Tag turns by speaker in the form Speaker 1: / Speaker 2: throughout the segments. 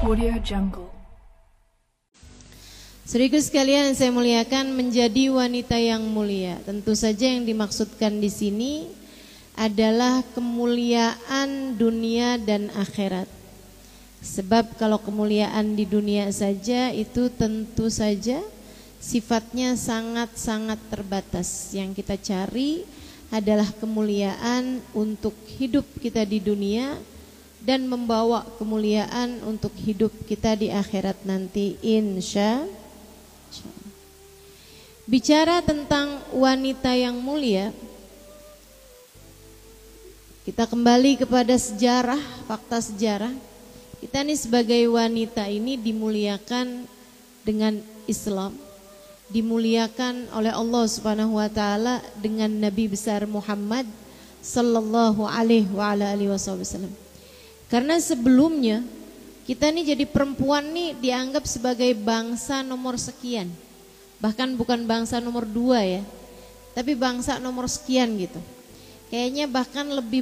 Speaker 1: Audio Jungle.
Speaker 2: Saudaraku sekalian yang saya muliakan, menjadi wanita yang mulia. Tentu saja yang dimaksudkan di sini adalah kemuliaan dunia dan akhirat. Sebab kalau kemuliaan di dunia saja itu tentu saja sifatnya sangat-sangat terbatas. Yang kita cari adalah kemuliaan untuk hidup kita di dunia dan membawa kemuliaan untuk hidup kita di akhirat nanti, insya Allah. Bicara tentang wanita yang mulia, kita kembali kepada sejarah, fakta sejarah. Kita ini sebagai wanita ini dimuliakan dengan Islam, dimuliakan oleh Allah Subhanahu wa taala dengan Nabi besar Muhammad sallallahu alaihi wasallam. Karena sebelumnya kita ini jadi perempuan nih dianggap sebagai bangsa nomor sekian. Bahkan bukan bangsa nomor 2 ya, tapi bangsa nomor sekian gitu. Kayaknya bahkan lebih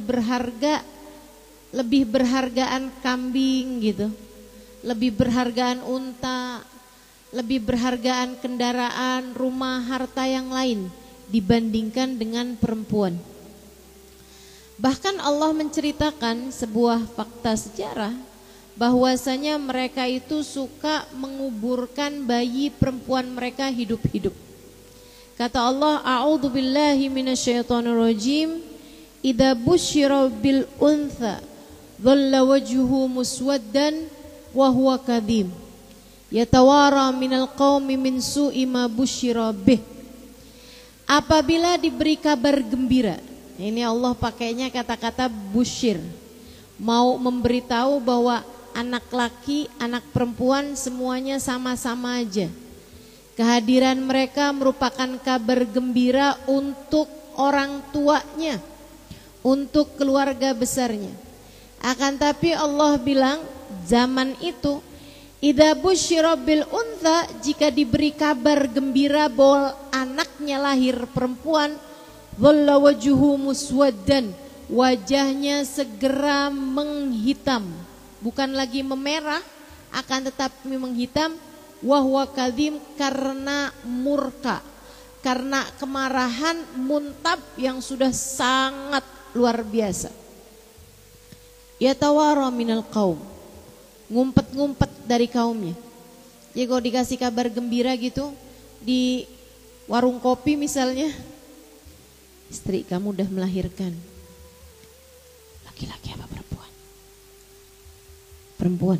Speaker 2: berhargaan kambing gitu, lebih berhargaan unta, lebih berhargaan kendaraan, rumah, harta yang lain dibandingkan dengan perempuan. Bahkan Allah menceritakan sebuah fakta sejarah bahwasanya mereka itu suka menguburkan bayi perempuan mereka hidup-hidup. Kata Allah, a'udzubillahi minasyaitonirrajim, idza busyira bil untha dhalla wajhuhu muswaddan wa huwa kadhim yatawara minal qaumi min su'i ma busyira bih. Apabila diberi kabar gembira, ini Allah pakainya kata-kata busyir, mau memberitahu bahwa anak laki, anak perempuan semuanya sama-sama aja. Kehadiran mereka merupakan kabar gembira untuk orang tuanya, untuk keluarga besarnya. Akan tapi Allah bilang zaman itu idza busyira bil untha, jika diberi kabar gembira bahwa anaknya lahir perempuan, dhalla wajhuhu muswaddan, wajahnya segera menghitam. Bukan lagi memerah, akan tetapi menghitam. Wahwa kadhim, karena murka, karena kemarahan muntab yang sudah sangat luar biasa. Yatawara minal qaum, ngumpet-ngumpet dari kaumnya. Jadi kalau dikasih kabar gembira gitu di warung kopi misalnya, istri kamu udah melahirkan. Laki-laki apa perempuan? Perempuan.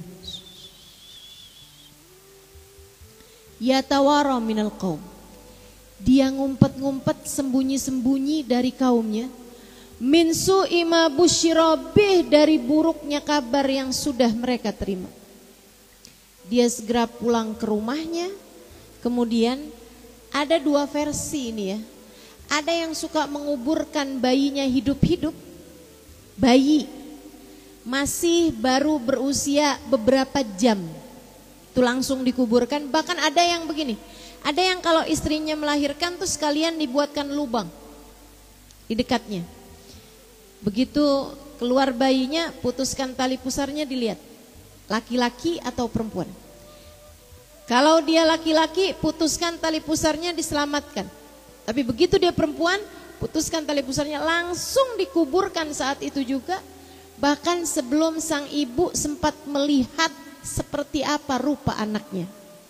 Speaker 2: Yatawara minal qaum, dia ngumpet-ngumpet sembunyi-sembunyi dari kaumnya. Min su'i ma busyira bih, dari buruknya kabar yang sudah mereka terima. Dia segera pulang ke rumahnya. Kemudian ada 2 versi ini ya. Ada yang suka menguburkan bayinya hidup-hidup. Bayi masih baru berusia beberapa jam itu langsung dikuburkan. Bahkan ada yang begini, ada yang kalau istrinya melahirkan tuh sekalian dibuatkan lubang di dekatnya. Begitu keluar bayinya, putuskan tali pusarnya, dilihat laki-laki atau perempuan. Kalau dia laki-laki, putuskan tali pusarnya, diselamatkan. Tapi begitu dia perempuan, putuskan tali pusarnya, langsung dikuburkan saat itu juga. Bahkan sebelum sang ibu sempat melihat seperti apa rupa anaknya.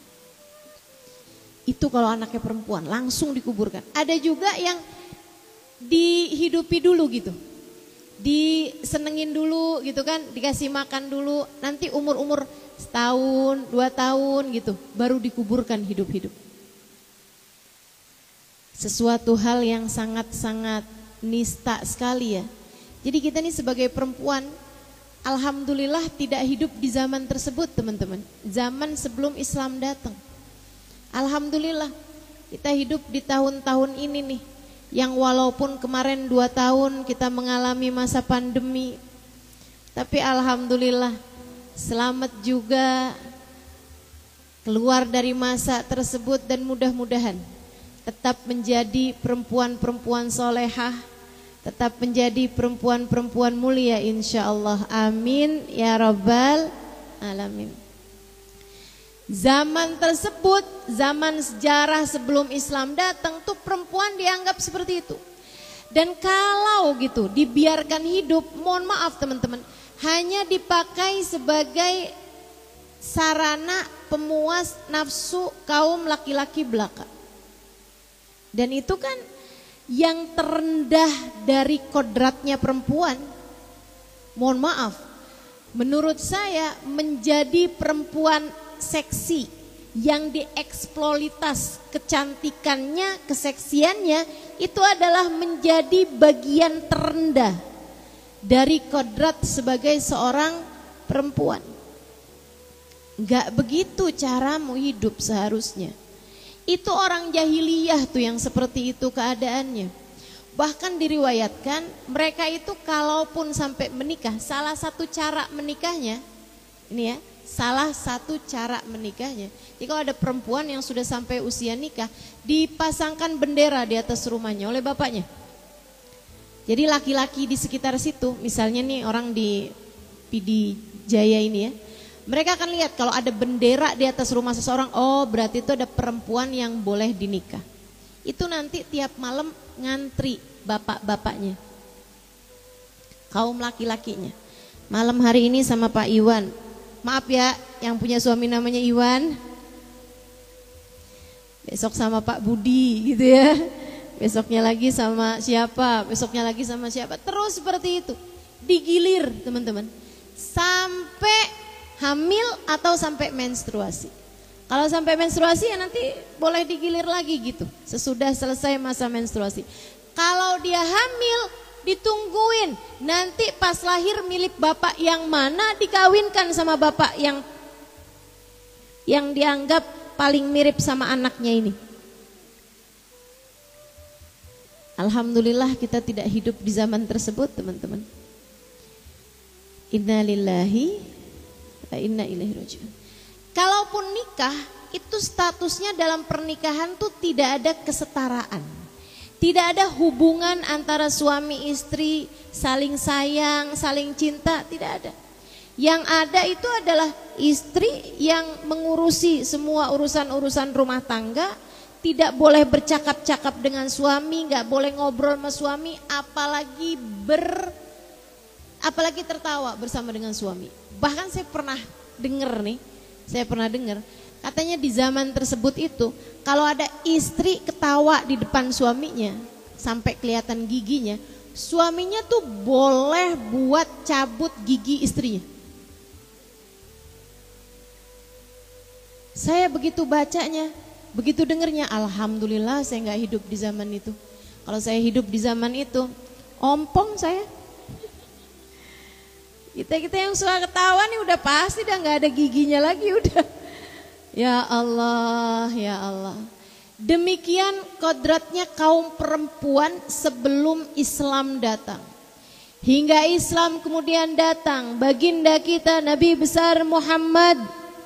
Speaker 2: Itu kalau anaknya perempuan, langsung dikuburkan. Ada juga yang dihidupi dulu gitu, disenengin dulu gitu kan, dikasih makan dulu, nanti umur-umur setahun, 2 tahun gitu, baru dikuburkan hidup-hidup. Sesuatu hal yang sangat-sangat nista sekali ya. Jadi kita nih sebagai perempuan, alhamdulillah tidak hidup di zaman tersebut teman-teman. Zaman sebelum Islam datang. Alhamdulillah kita hidup di tahun-tahun ini nih, yang walaupun kemarin 2 tahun kita mengalami masa pandemi, tapi alhamdulillah selamat juga keluar dari masa tersebut. Dan mudah-mudahan tetap menjadi perempuan-perempuan solehah, tetap menjadi perempuan-perempuan mulia insyaallah. Amin ya rabbal alamin. Zaman tersebut, zaman sejarah sebelum Islam datang tuh perempuan dianggap seperti itu. Dan kalau gitu dibiarkan hidup, mohon maaf teman-teman, hanya dipakai sebagai sarana pemuas nafsu kaum laki-laki belaka. Dan itu kan yang terendah dari kodratnya perempuan. Mohon maaf, menurut saya menjadi perempuan seksi yang dieksploitas kecantikannya, keseksiannya, itu adalah menjadi bagian terendah dari kodrat sebagai seorang perempuan. Gak begitu caramu hidup seharusnya. Itu orang jahiliyah tuh yang seperti itu keadaannya. Bahkan diriwayatkan mereka itu kalaupun sampai menikah, salah satu cara menikahnya, ini ya, salah satu cara menikahnya, jika ada perempuan yang sudah sampai usia nikah, dipasangkan bendera di atas rumahnya oleh bapaknya. Jadi laki-laki di sekitar situ, misalnya nih orang di PD Jaya ini ya, mereka akan lihat kalau ada bendera di atas rumah seseorang, oh berarti itu ada perempuan yang boleh dinikah. Itu nanti tiap malam ngantri bapak-bapaknya, kaum laki-lakinya. Malam hari ini sama Pak Iwan, maaf ya yang punya suami namanya Iwan, besok sama Pak Budi gitu ya, besoknya lagi sama siapa, besoknya lagi sama siapa, terus seperti itu, digilir teman-teman, sampai hamil atau sampai menstruasi. Kalau sampai menstruasi ya nanti boleh digilir lagi gitu, sesudah selesai masa menstruasi. Kalau dia hamil, ditungguin nanti pas lahir milik bapak yang mana, dikawinkan sama bapak yang dianggap paling mirip sama anaknya ini. Alhamdulillah kita tidak hidup di zaman tersebut teman-teman. Inna lillahi wa inna ilaihi raji'un. Kalaupun nikah, itu statusnya dalam pernikahan tuh tidak ada kesetaraan. Tidak ada hubungan antara suami istri saling sayang, saling cinta, tidak ada. Yang ada itu adalah istri yang mengurusi semua urusan-urusan rumah tangga, tidak boleh bercakap-cakap dengan suami, nggak boleh ngobrol sama suami, apalagi tertawa bersama dengan suami. Bahkan saya pernah dengar katanya di zaman tersebut itu kalau ada istri ketawa di depan suaminya sampai kelihatan giginya, suaminya tuh boleh buat cabut gigi istrinya. Saya begitu bacanya, begitu dengernya, alhamdulillah saya nggak hidup di zaman itu. Kalau saya hidup di zaman itu, ompong saya. Kita yang suka ketawa nih udah pasti udah nggak ada giginya lagi udah. Ya Allah, ya Allah. Demikian kodratnya kaum perempuan sebelum Islam datang. Hingga Islam kemudian datang, baginda kita Nabi besar Muhammad.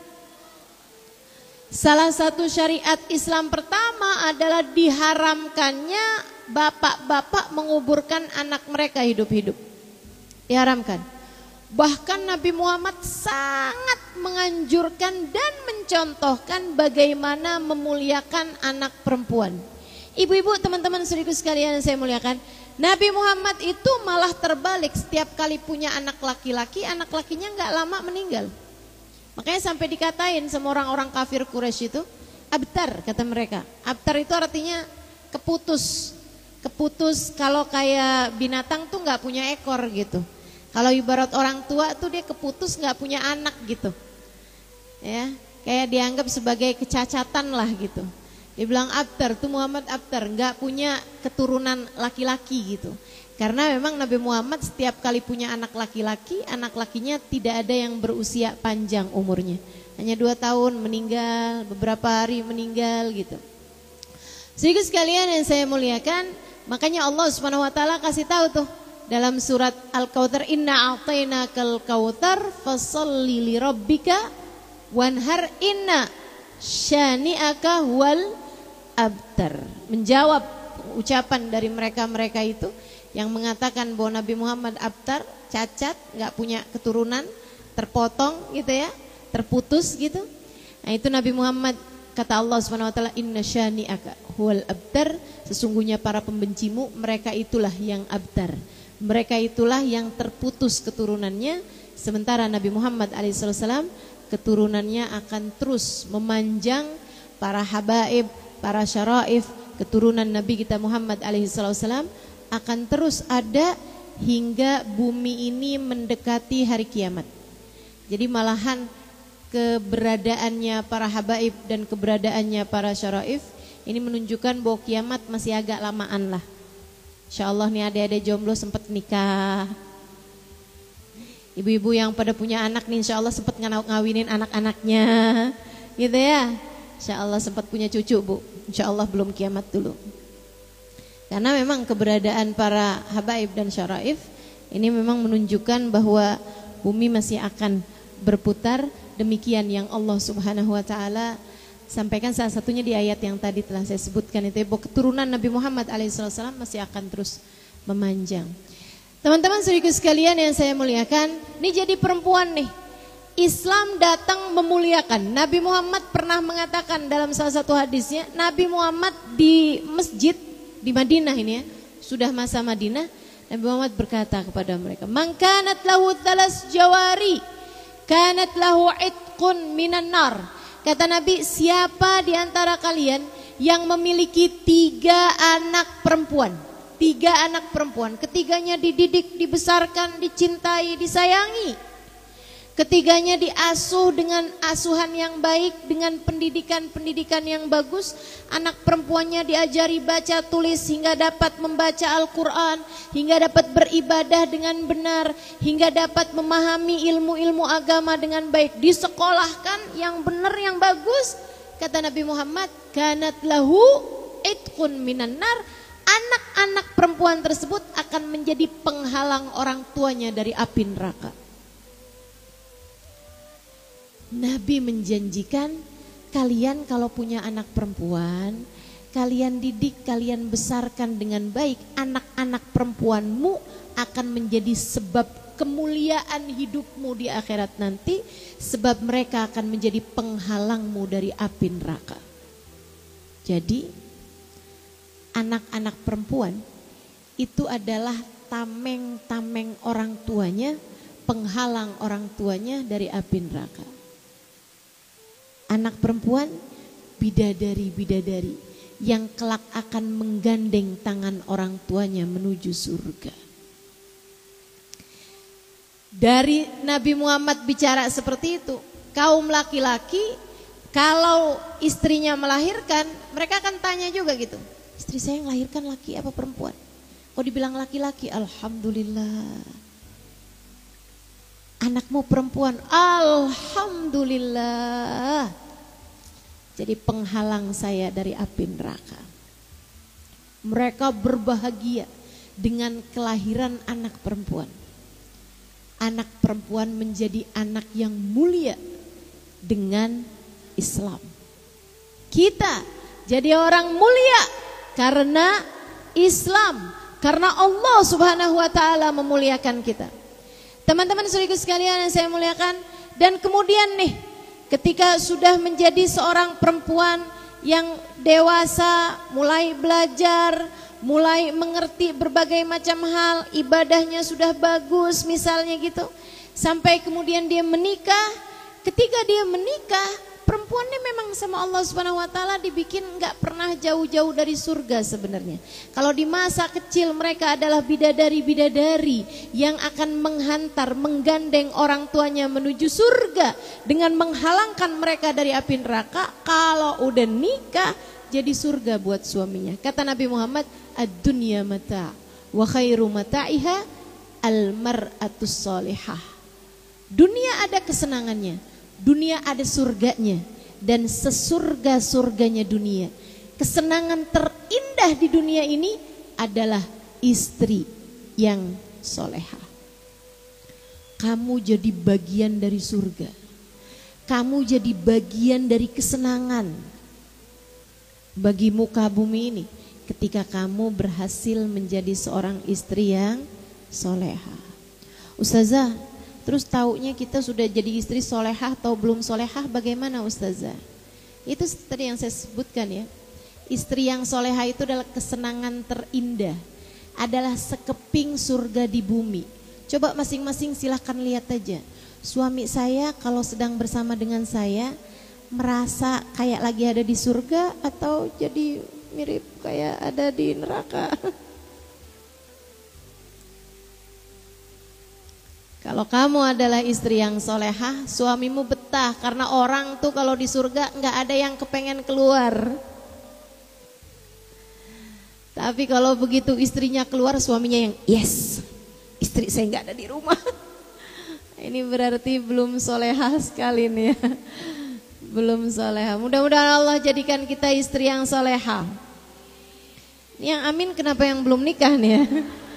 Speaker 2: Salah satu syariat Islam pertama adalah diharamkannya bapak-bapak menguburkan anak mereka hidup-hidup. Diharamkan. Bahkan Nabi Muhammad sangat menganjurkan dan mencontohkan bagaimana memuliakan anak perempuan. Ibu-ibu, teman-teman saudaraku sekalian yang saya muliakan, Nabi Muhammad itu malah terbalik, setiap kali punya anak laki-laki, anak lakinya nggak lama meninggal. Makanya sampai dikatain sama orang-orang kafir Quraisy itu abtar, kata mereka. Abtar itu artinya keputus. Keputus kalau kayak binatang tuh nggak punya ekor gitu. Kalau ibarat orang tua tuh dia keputus nggak punya anak gitu, ya kayak dianggap sebagai kecacatan lah gitu. Dia bilang abtar tuh Muhammad abtar, nggak punya keturunan laki-laki gitu. Karena memang Nabi Muhammad setiap kali punya anak laki-laki, anak lakinya tidak ada yang berusia panjang umurnya, hanya 2 tahun meninggal, beberapa hari meninggal gitu. Saudara sekalian yang saya muliakan, makanya Allah Subhanahu Wa Taala kasih tahu tuh. Dalam surat Al-Kautsar, inna a'tainakal kautsar fasholli li rabbika wanhar inna syani'aka wal abtar. Menjawab ucapan dari mereka-mereka itu yang mengatakan bahwa Nabi Muhammad abtar, cacat, nggak punya keturunan, terpotong gitu ya, terputus gitu. Nah itu Nabi Muhammad, kata Allah Subhanahu wa taala, inna syani'aka huwal abtar, sesungguhnya para pembencimu mereka itulah yang abtar. Mereka itulah yang terputus keturunannya, sementara Nabi Muhammad alaihissalam keturunannya akan terus memanjang. Para habaib, para syaraif, keturunan Nabi kita Muhammad alaihissalam akan terus ada hingga bumi ini mendekati hari kiamat. Jadi malahan keberadaannya para habaib dan keberadaannya para syaraif ini menunjukkan bahwa kiamat masih agak lamaan lah. Insyaallah nih adik-adik jomblo sempat nikah, ibu-ibu yang pada punya anak nih insyaallah sempat ngawinin anak-anaknya gitu ya. Insyaallah sempat punya cucu bu, insyaallah belum kiamat dulu. Karena memang keberadaan para habaib dan syaraif ini memang menunjukkan bahwa bumi masih akan berputar. Demikian yang Allah Subhanahu wa taala sampaikan, salah satunya di ayat yang tadi telah saya sebutkan itu, bahwa keturunan Nabi Muhammad alaihissalam masih akan terus memanjang. Teman-teman saudaraku sekalian yang saya muliakan, ini jadi perempuan nih. Islam datang memuliakan. Nabi Muhammad pernah mengatakan dalam salah satu hadisnya, Nabi Muhammad di masjid di Madinah ini ya, sudah masa Madinah, Nabi Muhammad berkata kepada mereka, "Man kanat lahu thalas jawari, kanat lahu itqun minan nar." Kata Nabi, siapa di antara kalian yang memiliki 3 anak perempuan, 3 anak perempuan, ketiganya dididik, dibesarkan, dicintai, disayangi, ketiganya diasuh dengan asuhan yang baik, dengan pendidikan yang bagus. Anak perempuannya diajari baca tulis hingga dapat membaca Al-Quran, hingga dapat beribadah dengan benar, hingga dapat memahami ilmu-ilmu agama dengan baik, disekolahkan yang benar yang bagus. Kata Nabi Muhammad, kanat lahu itqun minan nar. Anak-anak perempuan tersebut akan menjadi penghalang orang tuanya dari api neraka. Nabi menjanjikan, kalian kalau punya anak perempuan, kalian didik, kalian besarkan dengan baik, anak-anak perempuanmu akan menjadi sebab kemuliaan hidupmu di akhirat nanti, sebab mereka akan menjadi penghalangmu dari api neraka. Jadi anak-anak perempuan itu adalah tameng-tameng orang tuanya, penghalang orang tuanya dari api neraka. Anak perempuan bidadari-bidadari yang kelak akan menggandeng tangan orang tuanya menuju surga. Dari Nabi Muhammad bicara seperti itu, kaum laki-laki kalau istrinya melahirkan, mereka akan tanya juga gitu, istri saya yang melahirkan laki apa perempuan? Kalau dibilang laki-laki, alhamdulillah. Anakmu perempuan, alhamdulillah. Jadi penghalang saya dari api neraka. Mereka berbahagia dengan kelahiran anak perempuan. Anak perempuan menjadi anak yang mulia dengan Islam. Kita jadi orang mulia karena Islam, karena Allah Subhanahu wa taala memuliakan kita. Teman-teman saudaraku sekalian yang saya muliakan, dan kemudian nih ketika sudah menjadi seorang perempuan yang dewasa, mulai belajar, mulai mengerti berbagai macam hal, ibadahnya sudah bagus misalnya gitu, sampai kemudian dia menikah. Ketika dia menikah, perempuannya memang sama Allah Subhanahu wa taala dibikin enggak pernah jauh-jauh dari surga sebenarnya. Kalau di masa kecil mereka adalah bidadari-bidadari yang akan menghantar, menggandeng orang tuanya menuju surga dengan menghalangkan mereka dari api neraka. Kalau udah nikah jadi surga buat suaminya. Kata Nabi Muhammad, ad-dunya mata' wa khairu mata'iha al-mar'atus salihah. Dunia ada kesenangannya, dunia ada surganya, dan sesurga-surganya dunia. Kesenangan terindah di dunia ini adalah istri yang solehah. Kamu jadi bagian dari surga. Kamu jadi bagian dari kesenangan bagi muka bumi ini ketika kamu berhasil menjadi seorang istri yang solehah. Ustazah, Terus taunya kita sudah jadi istri solehah atau belum solehah, bagaimana Ustazah? Itu tadi yang saya sebutkan ya. Istri yang solehah itu adalah kesenangan terindah, adalah sekeping surga di bumi. Coba masing-masing silahkan lihat aja. Suami saya kalau sedang bersama dengan saya merasa kayak lagi ada di surga atau jadi mirip kayak ada di neraka. Kalau kamu adalah istri yang solehah, suamimu betah karena orang tuh kalau di surga nggak ada yang kepengen keluar. Tapi kalau begitu istrinya keluar, suaminya yang yes, istri saya nggak ada di rumah. Ini berarti belum solehah sekali nih ya. Belum solehah. Mudah-mudahan Allah jadikan kita istri yang solehah. Yang amin kenapa yang belum nikah nih ya?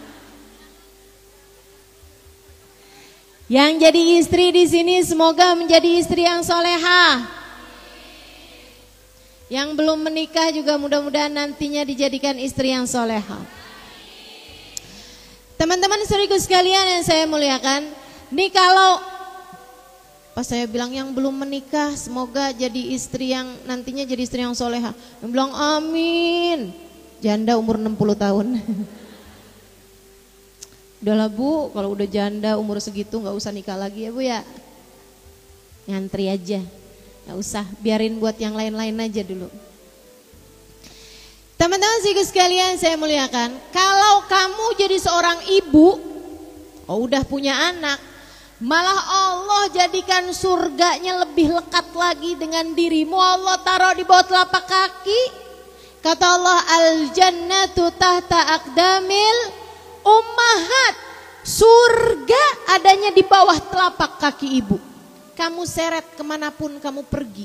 Speaker 2: Yang jadi istri di sini semoga menjadi istri yang solehah. Yang belum menikah juga mudah-mudahan nantinya dijadikan istri yang solehah. Teman-teman saudaraku sekalian yang saya muliakan, nih kalau pas saya bilang yang belum menikah semoga jadi istri yang nantinya jadi istri yang solehah, yang bilang amin, janda umur 60 tahun. Udahlah Bu, kalau udah janda umur segitu gak usah nikah lagi ya Bu ya. Ngantri aja, gak usah, biarin buat yang lain-lain aja dulu. Teman-teman sekalian saya muliakan, kalau kamu jadi seorang ibu, udah punya anak, malah Allah jadikan surganya lebih lekat lagi dengan dirimu. Allah taruh di bawah telapak kaki. Kata Allah, al-jannatu tahta aqdamil ummahat. Surga adanya di bawah telapak kaki ibu. Kamu seret kemanapun kamu pergi,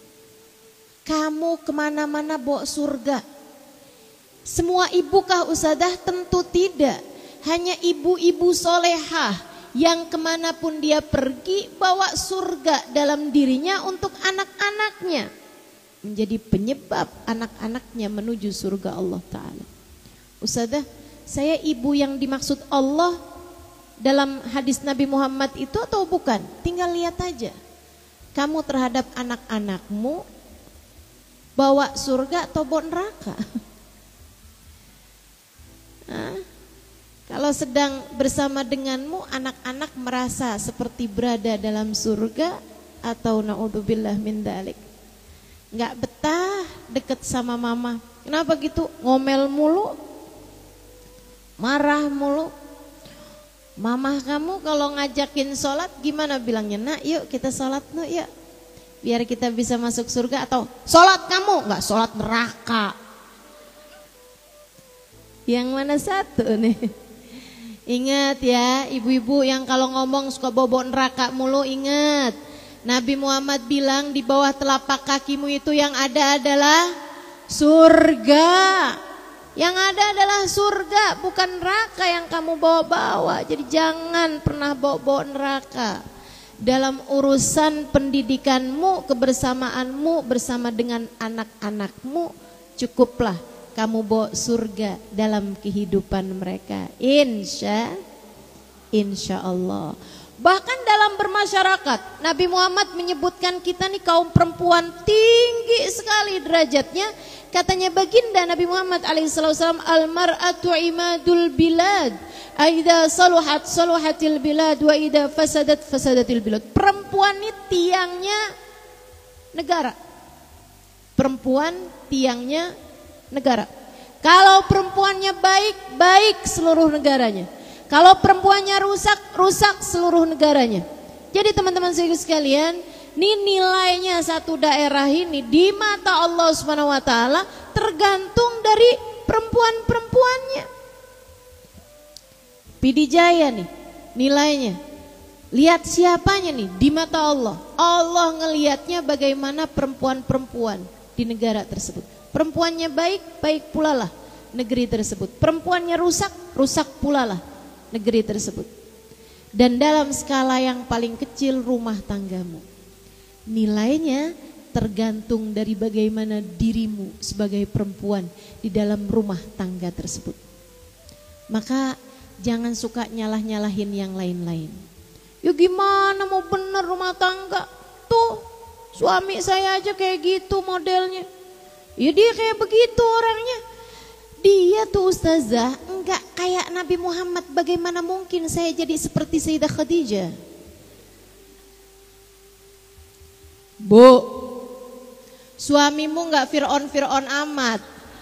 Speaker 2: kamu kemana-mana bawa surga. Semua ibukah Ustazah? Tentu tidak. Hanya ibu-ibu solehah yang kemanapun dia pergi bawa surga dalam dirinya untuk anak-anaknya, menjadi penyebab anak-anaknya menuju surga Allah Ta'ala. Ustazah, saya ibu yang dimaksud Allah dalam hadis Nabi Muhammad itu atau bukan? Tinggal lihat aja. Kamu terhadap anak-anakmu bawa surga atau bawa neraka? Kalau sedang bersama denganmu, anak-anak merasa seperti berada dalam surga atau naudzubillah min dzalik. Enggak betah deket sama mama. Kenapa gitu? Ngomel mulu, marah mulu. Mama kamu kalau ngajakin sholat gimana bilangnya? Nak yuk kita sholat yuk, biar kita bisa masuk surga. Atau sholat kamu, enggak, sholat neraka. Yang mana satu nih? Ingat ya, ibu-ibu yang kalau ngomong suka bobo neraka mulu, ingat. Nabi Muhammad bilang di bawah telapak kakimu itu yang ada adalah surga. Yang ada adalah surga, bukan neraka yang kamu bawa-bawa. Jadi jangan pernah bawa-bawa neraka. Dalam urusan pendidikanmu, kebersamaanmu bersama dengan anak-anakmu, cukuplah kamu bawa surga dalam kehidupan mereka. Insya Allah. Bahkan dalam bermasyarakat, Nabi Muhammad menyebutkan kita nih kaum perempuan tinggi sekali derajatnya. Katanya baginda Nabi Muhammad alaihissalam, al-mar'atu imadul bilad, aida saluhat saluhatil bilad, wa ida fasadat fasadatil bilad. Perempuan ini tiangnya negara. Perempuan tiangnya negara. Kalau perempuannya baik, baik seluruh negaranya. Kalau perempuannya rusak, rusak seluruh negaranya. Jadi teman-teman sekalian, ini nilainya satu daerah ini di mata Allah Subhanahu wa taala tergantung dari perempuan-perempuannya. Pidijaya nih nilainya. Lihat siapanya nih di mata Allah. Allah ngelihatnya bagaimana perempuan-perempuan di negara tersebut. Perempuannya baik, baik pula lah negeri tersebut. Perempuannya rusak, rusak pula lah negeri tersebut. Dan dalam skala yang paling kecil rumah tanggamu, nilainya tergantung dari bagaimana dirimu sebagai perempuan di dalam rumah tangga tersebut. Maka jangan suka nyalah-nyalahin yang lain-lain. Ya gimana mau bener rumah tangga? Tuh suami saya aja kayak gitu modelnya. Ya dia kayak begitu orangnya. Dia tuh ustazah enggak kayak Nabi Muhammad. Bagaimana mungkin saya jadi seperti Sayyidah Khadijah? Bu, suamimu enggak Fir'aun amat.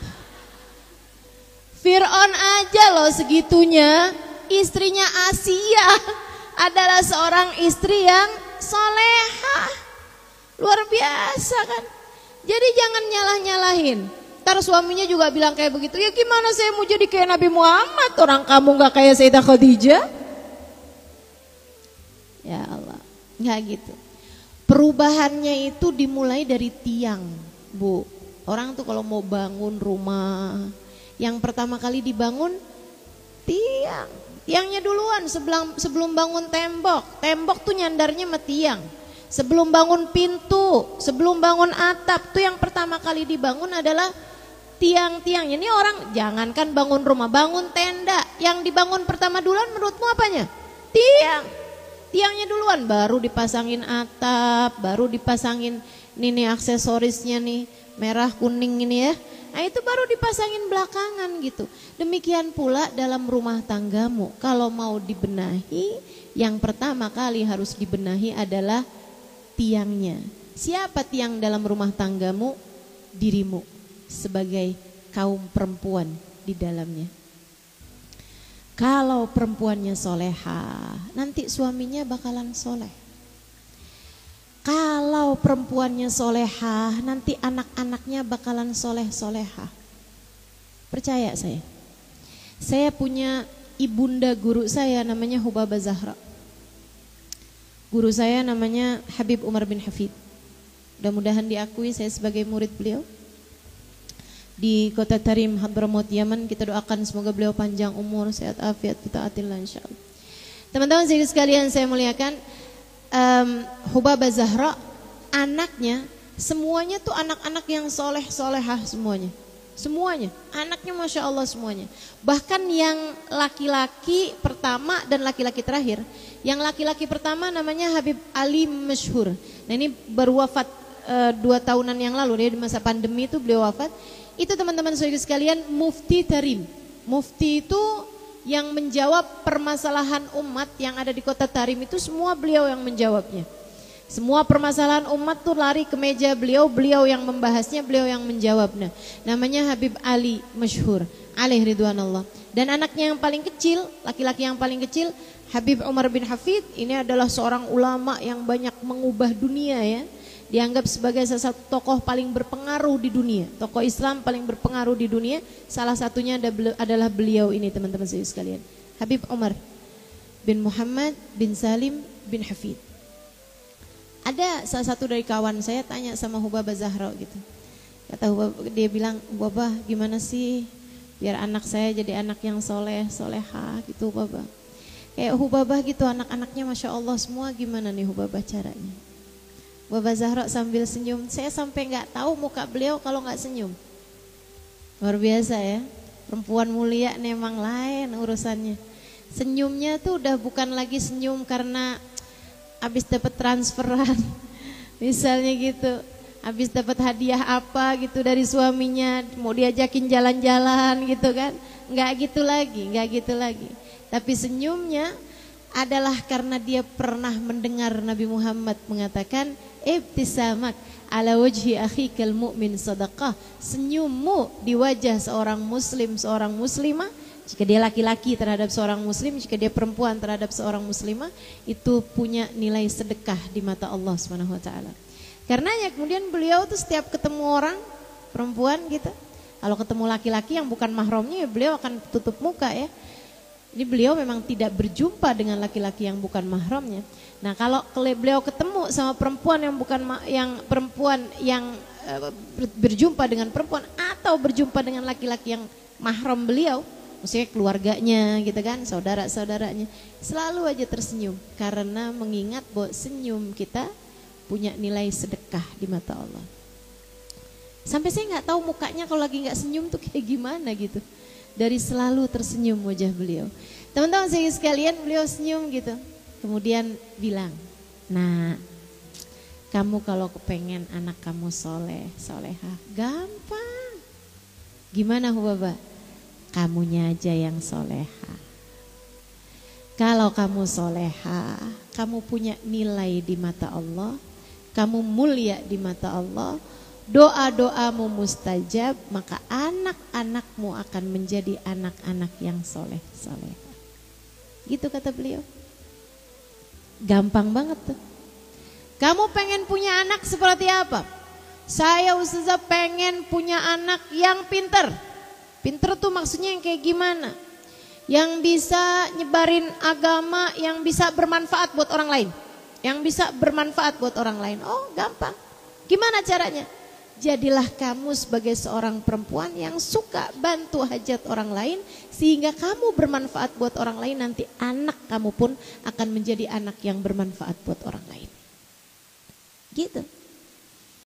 Speaker 2: Fir'aun aja loh segitunya. Istrinya Asia adalah seorang istri yang solehah. Luar biasa kan. Jadi jangan nyalah-nyalahin. Ntar suaminya juga bilang kayak begitu. Ya gimana saya mau jadi kayak Nabi Muhammad, orang kamu gak kayak Sayyidah Khadijah? Ya Allah, gak gitu. Perubahannya itu dimulai dari tiang, Bu. Orang tuh kalau mau bangun rumah, yang pertama kali dibangun tiang. Tiangnya duluan sebelum bangun tembok. Tembok tuh nyandarnya sama tiang. Sebelum bangun pintu, sebelum bangun atap, tuh yang pertama kali dibangun adalah tiang-tiangnya. Ini orang jangankan bangun rumah, bangun tenda, yang dibangun pertama duluan menurutmu apanya? Tiang. Tiangnya duluan, baru dipasangin atap, baru dipasangin nih aksesorisnya nih, merah kuning ini ya. Nah itu baru dipasangin belakangan gitu. Demikian pula dalam rumah tanggamu, kalau mau dibenahi, yang pertama kali harus dibenahi adalah tiangnya. Siapa tiang dalam rumah tanggamu? Dirimu sebagai kaum perempuan di dalamnya. Kalau perempuannya soleha, nanti suaminya bakalan soleh. Kalau perempuannya soleha, nanti anak-anaknya bakalan soleh-soleha. Percaya saya. Saya punya ibunda guru saya namanya Hubabah Zahra. Guru saya namanya Habib Umar bin Hafid. Mudah-mudahan diakui saya sebagai murid beliau. Di kota Tarim, Hadramaut, Yaman. Kita doakan semoga beliau panjang umur, sehat afiat, kita atillah insyaallah. Teman-teman sekalian saya muliakan, Hubabah Zahra, anaknya semuanya tuh anak-anak yang soleh-solehah semuanya. Semuanya, anaknya Masya Allah semuanya. Bahkan yang laki-laki pertama dan laki-laki terakhir. Yang laki-laki pertama namanya Habib Ali Masyhur. Nah ini baru wafat 2 tahunan yang lalu, dia di masa pandemi itu beliau wafat. Itu teman-teman saudara sekalian Mufti Tarim. Mufti itu yang menjawab permasalahan umat yang ada di kota Tarim itu semua beliau yang menjawabnya. Semua permasalahan umat tuh lari ke meja beliau, beliau yang membahasnya, beliau yang menjawabnya. Namanya Habib Ali Masyhur, alaih ridwanallah. Dan anaknya yang paling kecil, laki-laki yang paling kecil, Habib Umar bin Hafid, ini adalah seorang ulama yang banyak mengubah dunia ya. Dianggap sebagai salah satu tokoh paling berpengaruh di dunia, tokoh Islam paling berpengaruh di dunia. Salah satunya adalah beliau ini teman-teman sekalian, Habib Umar bin Muhammad bin Salim bin Hafid. Ada salah satu dari kawan saya tanya sama Hubabah Zahra gitu. Kata Hubabah, dia bilang, "Hubabah, gimana sih biar anak saya jadi anak yang soleh, soleha gitu Hubabah. Kayak Hubabah gitu anak-anaknya Masya Allah semua, gimana nih Hubabah caranya?" Hubabah Zahra sambil senyum, saya sampai gak tahu muka beliau kalau gak senyum. Luar biasa ya, perempuan mulia nih emang lain urusannya. Senyumnya tuh udah bukan lagi senyum karena habis dapat transferan, misalnya gitu, habis dapat hadiah apa gitu dari suaminya, mau diajakin jalan-jalan gitu kan, nggak gitu lagi. Tapi senyumnya adalah karena dia pernah mendengar Nabi Muhammad mengatakan, ibtisamak ala wajhi akhikal mu'min sadaqah. Senyummu di wajah seorang muslim, seorang muslimah, jika dia laki-laki terhadap seorang muslim, jika dia perempuan terhadap seorang muslimah, itu punya nilai sedekah di mata Allah SWT. Karenanya kemudian beliau tuh setiap ketemu orang perempuan gitu, kalau ketemu laki-laki yang bukan mahramnya, ya beliau akan tutup muka ya. Ini beliau memang tidak berjumpa dengan laki-laki yang bukan mahramnya. Nah kalau beliau ketemu sama perempuan yang bukan berjumpa dengan perempuan atau berjumpa dengan laki-laki yang mahram beliau, maksudnya keluarganya gitu kan, saudara-saudaranya, selalu aja tersenyum karena mengingat bahwa senyum kita punya nilai sedekah di mata Allah. Sampai saya nggak tahu mukanya kalau lagi nggak senyum tuh kayak gimana gitu. Dari selalu tersenyum wajah beliau. Teman-teman saya sekalian, beliau senyum gitu. kemudian bilang, nah kamu kalau kepengen anak kamu soleh, solehah, gampang. Gimana Hubaba? Kamunya aja yang solehah. Kalau kamu solehah, kamu punya nilai di mata Allah, kamu mulia di mata Allah, doa-doamu mustajab, maka anak-anakmu akan menjadi anak-anak yang soleh-soleh. Gitu kata beliau. Gampang banget tuh. Kamu pengen punya anak seperti apa? Saya Ustazah pengen punya anak yang pinter. Pinter tuh maksudnya yang kayak gimana? Yang bisa nyebarin agama, yang bisa bermanfaat buat orang lain. Yang bisa bermanfaat buat orang lain. Oh gampang. Gimana caranya? Jadilah kamu sebagai seorang perempuan yang suka bantu hajat orang lain, sehingga kamu bermanfaat buat orang lain, nanti anak kamu pun akan menjadi anak yang bermanfaat buat orang lain. Gitu.